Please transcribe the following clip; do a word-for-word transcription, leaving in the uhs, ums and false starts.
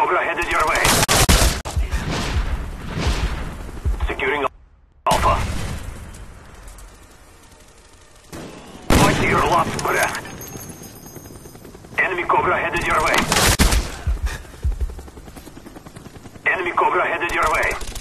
Cobra headed your way. Securing Alpha. Fight to your last breath. Enemy Cobra headed your way. Enemy Cobra headed your way.